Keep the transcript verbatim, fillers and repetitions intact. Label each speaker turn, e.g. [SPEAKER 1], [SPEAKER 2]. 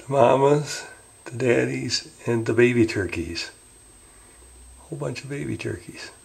[SPEAKER 1] the mamas, the daddies, and the baby turkeys. A whole bunch of baby turkeys.